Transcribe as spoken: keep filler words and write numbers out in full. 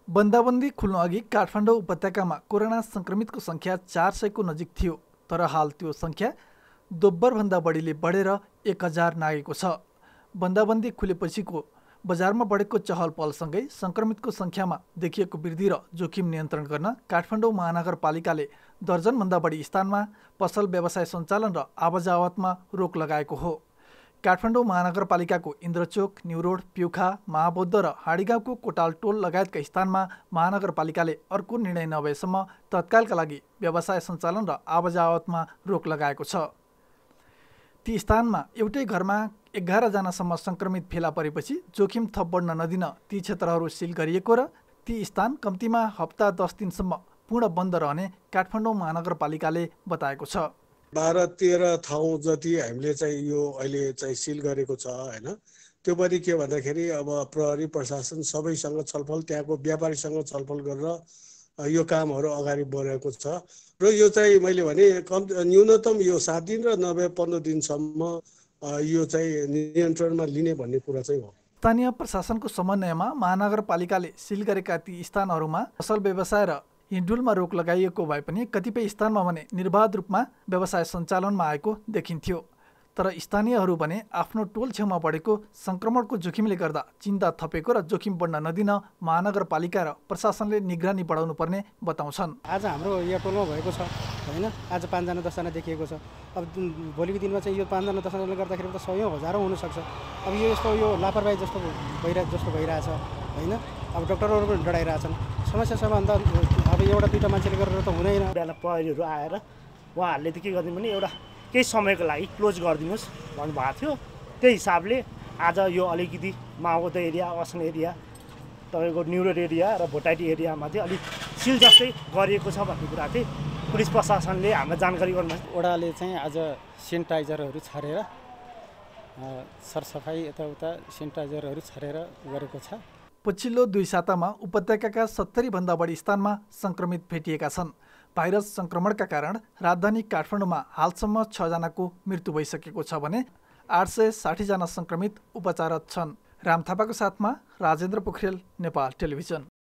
बन्दाबन्दी खुल्नु अघि काठमाडौँ उपत्यकामा कोरोना संक्रमितको संख्या चार सयको नजिक थियो, तर हाल त्यो संख्या दोब्बरभन्दा बढीले बढेर एक हजार नागेको छ। बन्दाबन्दी खुलेपछिको बजारमा बढेको चहल पहलसँगै संक्रमितको संख्यामा देखिएको वृद्धि र जोखिम नियन्त्रण गर्न काठमाडौँ महानगरपालिकाले दर्जनभन्दा बढी स्थानमा पसल व्यवसाय सञ्चालन र आवाजावतमा रोक लगाएको हो। काठमाडौँ महानगरपालिकाको इन्द्रचोक, न्युरोड, प्युखा, महाबौद्ध र हाँडीगाउँको कोटाल टोल लगायतका स्थानमा महानगरपालिकाले अर्को निर्णय नभएसम्म तत्कालका लागि व्यवसाय सञ्चालन र आवाजावतमा रोक लगाएको छ। ती स्थानमा एउटै घरमा एघार जनासम्म संक्रमित फेला परेपछि जोखिम थप बढ्न नदिन ती क्षेत्रहरू सिल गरिएको र ती स्थान कम्तीमा हप्ता दस दिनसम्म पूर्ण बन्द रहने काठमाडौँ महानगरपालिकाले बताएको छ। बाह्र तेह्र ठाउँ जति हामीले चाहिँ यो अहिले चाहिँ सिल गरेको छ होइन। त्यो पनि के भन्दाखेरि अब प्रहरी प्रशासन सबैसँग छलफल, त्यहाँको व्यापारीसँग छलफल गरेर यो कामहरू अगाडि बढेको छ र यो चाहिँ मैले भने कम न्यूनतम यो सात दिन र नभए पन्ध्र दिनसम्म यो चाहिँ नियन्त्रणमा लिने भन्ने कुरा चाहिँ हो। स्थानीय प्रशासनको समन्वयमा महानगरपालिकाले सिल गरेका ती स्थानहरूमा पसल व्यवसाय र हिँडडुलमा रोक लगाइएको भए पनि कतिपय स्थानमा भने निर्बाध रूपमा व्यवसाय सञ्चालनमा आएको देखिन्थ्यो। तर स्थानीयहरू भने आफ्नो टोल छेउमा बढेको संक्रमणको जोखिमले गर्दा चिन्ता थपेको र जोखिम बढ्न नदिन महानगरपालिका र प्रशासनले निगरानी बढाउनु पर्ने बताउँछन्। आज हाम्रो यो टोलमा भएको छ होइन, आज पाँचजना दसजना देखिएको छ। अब भोलिको दिनमा चाहिँ यो पाँचजना दसजनाले गर्दाखेरि त सयौँ हजारौँ हुनसक्छ। अब यो यस्तो यो लापरवाही जस्तो भइरह जस्तो भइरहेछ होइन। अब डक्टरहरू पनि डराइरहेछन्। समस्या सबभन्दा अब एउटा दुईवटा मान्छेले गरेर त हुँदैन। बेला प्रहरीहरू आएर उहाँहरूले त के गरिदिनु भने एउटा केही समयको लागि क्लोज गरिदिनुहोस् भन्नुभएको थियो। त्यही हिसाबले आज यो अलिकति माओवाद एरिया, असन एरिया, तपाईँको न्युरोड एरिया र भोटाइटी एरियामा चाहिँ अलिक सिल जस्तै गरिएको छ भन्ने कुरा चाहिँ पुलिस प्रशासनले हामीलाई जानकारी गर्नुभयो। ओडाले चाहिँ आज सेनिटाइजरहरू छरेर सरसफाइ यताउता सेनिटाइजरहरू छरेर गरेको छ। पछिल्लो दुई सातामा उपत्यकाका सत्तरी भन्दा बढी स्थानमा संक्रमित भेटिएका छन्। भाइरस संक्रमणका कारण राजधानी काठमाडौँमा हालसम्म छजनाको मृत्यु भइसकेको छ भने आठ सय साठीजना संक्रमित उपचाररत छन्। राम थापाको साथमा राजेन्द्र पोखरेल, नेपाल टेलिभिजन।